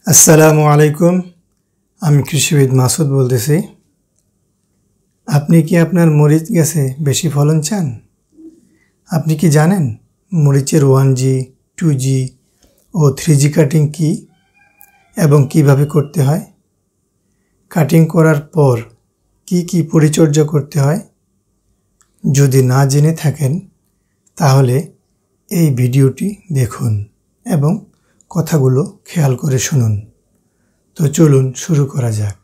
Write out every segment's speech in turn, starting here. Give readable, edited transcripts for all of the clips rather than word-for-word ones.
আসসালামু আলাইকুম। আমি কৃষিবিদ মাসুদ বলতেছি। আপনি কি আপনার মরিচ গাছে বেশি ফলন চান? আপনি কি জানেন মরিচের 1G, 2G ও 3G কাটিং কি এবং কিভাবে করতে হয়? কাটিং করার পর কি পরিচর্যা করতে হয়? যদি না জেনে থাকেন তাহলে এই ভিডিওটি দেখুন এবং কথাগুলো খেয়াল করে শুনুন। তো চলুন শুরু করা যাক।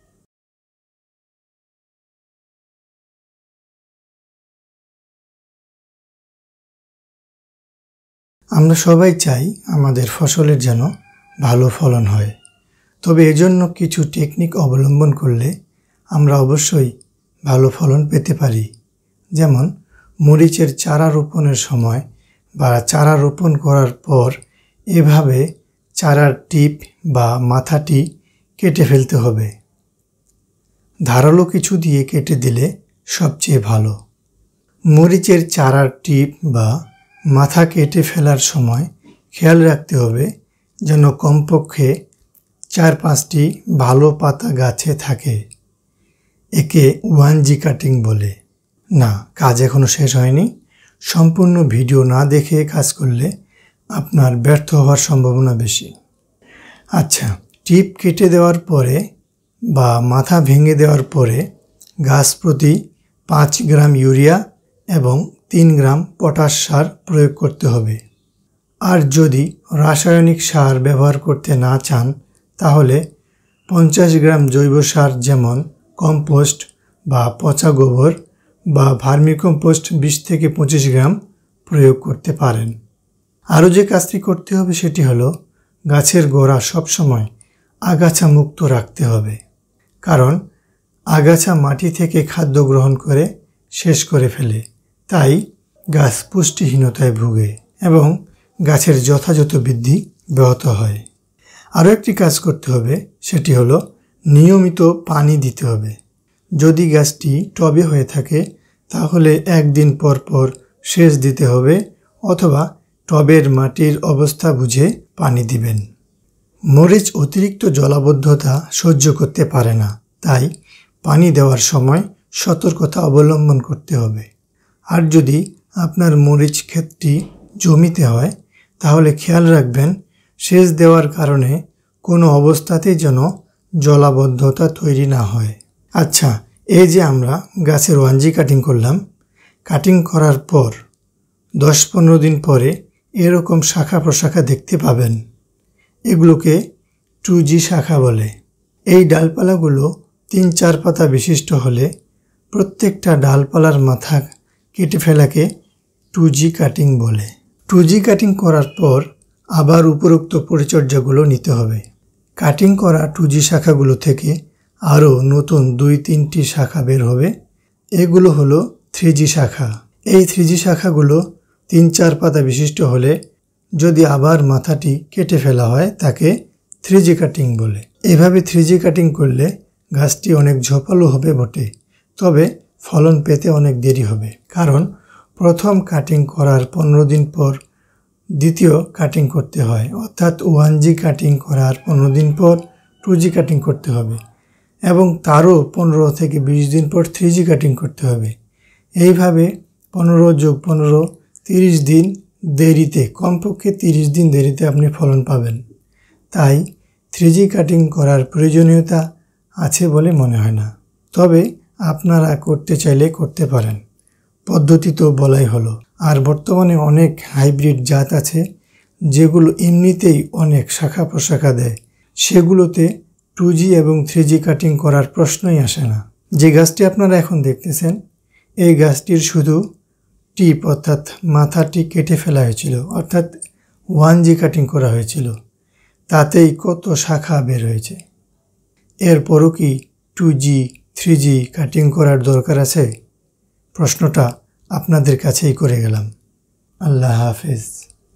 আমরা সবাই চাই আমাদের ফসলের যেন ভালো ফলন হয়, তবে এজন্য কিছু টেকনিক অবলম্বন করলে আমরা অবশ্যই ভালো ফলন পেতে পারি। যেমন মরিচের চারা রোপণের সময় বা চারা রোপণ করার পর এভাবে চারার টিপ বা মাথাটি কেটে ফেলতে হবে। ধারালো কিছু দিয়ে কেটে দিলে সবচেয়ে ভালো। মরিচের চারার টিপ বা মাথা কেটে ফেলার সময় খেয়াল রাখতে হবে যেন কমপক্ষে 4-5টি ভালো পাতা গাছে থাকে। একে 1G কাটিং বলে। না, কাজ এখনো শেষ হয়নি। সম্পূর্ণ ভিডিও না দেখে কাজ করলে আপনার ব্যর্থ হওয়ার সম্ভাবনা বেশি। আচ্ছা, টিপ কেটে দেওয়ার পরে বা মাথা ভেঙে দেওয়ার পরে গাছ প্রতি 5 গ্রাম ইউরিয়া এবং 3 গ্রাম পটাশ সার প্রয়োগ করতে হবে। আর যদি রাসায়নিক সার ব্যবহার করতে না চান তাহলে 50 গ্রাম জৈব সার যেমন কম্পোস্ট বা পচা গোবর বা ভার্মিকম্পোস্ট 20 থেকে 25 গ্রাম প্রয়োগ করতে পারেন। আরও যে কাজটি করতে হবে সেটি হলো গাছের গোড়া সবসময় আগাছা মুক্ত রাখতে হবে, কারণ আগাছা মাটি থেকে খাদ্য গ্রহণ করে শেষ করে ফেলে। তাই গাছ পুষ্টিহীনতায় ভোগে এবং গাছের যথাযথ বৃদ্ধি ব্যাহত হয়। আরও একটি কাজ করতে হবে, সেটি হলো নিয়মিত পানি দিতে হবে। যদি গাছটি টবে হয়ে থাকে তাহলে একদিন পর পর সেচ দিতে হবে অথবা টবের মাটির অবস্থা বুঝে পানি দিবেন। মরিচ অতিরিক্ত জলাবদ্ধতা সহ্য করতে পারে না, তাই পানি দেওয়ার সময় সতর্কতা অবলম্বন করতে হবে। আর যদি আপনার মরিচ ক্ষেতটি জমিতে হয় তাহলে খেয়াল রাখবেন সেচ দেওয়ার কারণে কোনো অবস্থাতেই যেন জলাবদ্ধতা তৈরি না হয়। আচ্ছা, এই যে আমরা গাছের 1G কাটিং করলাম, কাটিং করার পর 10-15 দিন পরে এরকম শাখা প্রশাখা দেখতে পাবেন। এগুলোকে 2G শাখা বলে। এই ডালপালাগুলো 3-4 পাতা বিশিষ্ট হলে প্রত্যেকটা ডালপালার মাথা কেটে ফেলাকে 2G কাটিং বলে। 2G কাটিং করার পর আবার উপরোক্ত পরিচর্যাগুলো নিতে হবে। কাটিং করা 2G শাখাগুলো থেকে আরও নতুন 2-3টি শাখা বের হবে। এগুলো হলো 3G শাখা। এই 3G শাখাগুলো 3-4 পাতা বিশিষ্ট হলে যদি আবার মাথাটি কেটে ফেলা হয় তাকে 3G কাটিং বলে। এভাবে 3G কাটিং করলে গাছটি অনেক ঝোপালো হবে বটে, তবে ফলন পেতে অনেক দেরি হবে, কারণ প্রথম কাটিং করার 15 দিন পর দ্বিতীয় কাটিং করতে হয়, অর্থাৎ 1G কাটিং করার 15 দিন পর 2G কাটিং করতে হবে এবং তারও 15 থেকে 20 দিন পর 3G কাটিং করতে হবে। এইভাবে 15+15 30 দিন দেরিতে, কমপক্ষে 30 দিন দেরিতে আপনি ফলন পাবেন। তাই 3G কাটিং করার প্রয়োজনীয়তা আছে বলে মনে হয় না, তবে আপনারা করতে চাইলে করতে পারেন। পদ্ধতি তো বলাই হলো। আর বর্তমানে অনেক হাইব্রিড জাত আছে যেগুলো এমনিতেই অনেক শাখা প্রশাখা দেয়, সেগুলোতে 2G এবং 3G কাটিং করার প্রশ্নই আসে না। যে গাছটি আপনারা এখন দেখতেছেন এই গাছটির শুধু টিপ অর্থাৎ মাথাটি কেটে ফেলা হয়েছিল, অর্থাৎ 1G কাটিং করা হয়েছিল, তাতেই কত শাখা বের হয়েছে। এরপরও কি 2G 3G কাটিং করার দরকার আছে? প্রশ্নটা আপনাদের কাছেই করে গেলাম। আল্লাহ হাফেজ।